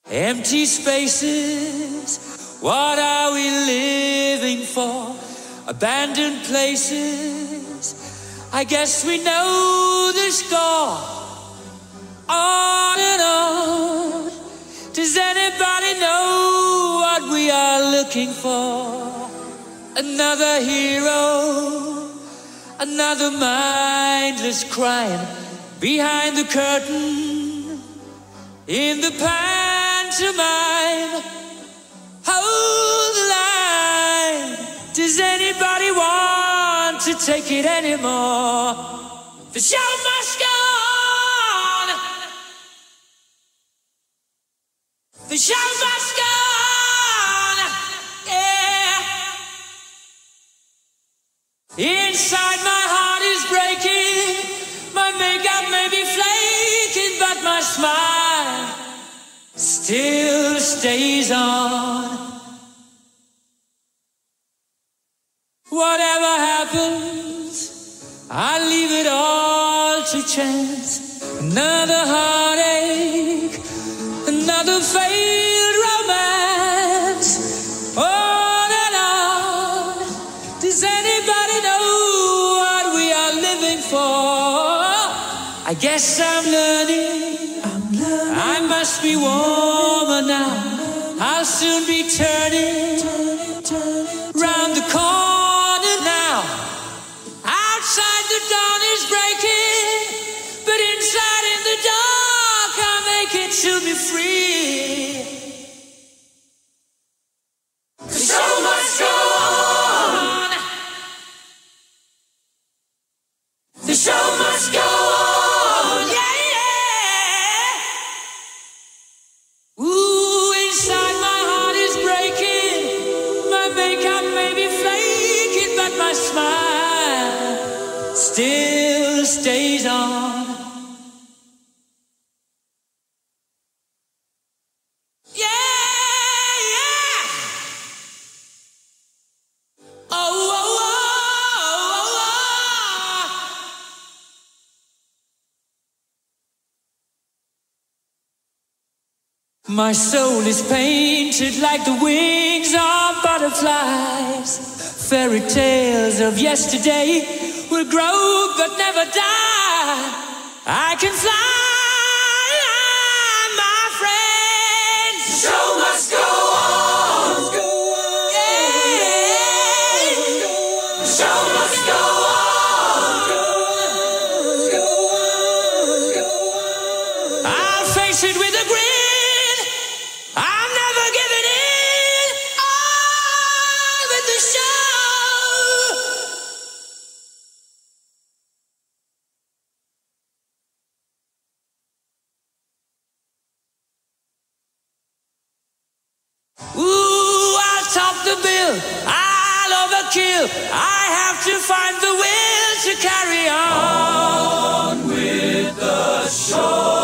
Empty spaces, what are we living for? Abandoned places, I guess we know the score. On and on, does anybody know what we are looking for? Another hero, another mindless crime behind the curtain, in the pantomime. Hold the line. Does anybody want to take it anymore? The show must go on. The show must go on. Yeah. Inside my heart is breaking. My makeup may be flaking, but my smile still stays on. Whatever happens, I leave it all to chance. Another heartache, another failed romance. On and on. Does anybody know what we are living for? I guess I'm learning. I must be warmer now. I'll soon be turning round the corner now. Outside the dawn is breaking, but inside in the dark I'll make it to be free. The show must go on. The show must go on. Yeah, yeah. Ooh, inside my heart is breaking. My makeup may be flaking, but my smile still stays on. Yeah, yeah. Oh, oh, oh, oh, oh. My soul is painted like the wings of butterflies. Fairy tales of yesterday will grow but never die. I can fly, my friends. The show must go on. Yeah. The show must go on. I'll face it with a grin. I'm never giving in. On with the show. Ooh, I'll top the bill. I'll overkill. I have to find the will to carry on with the show.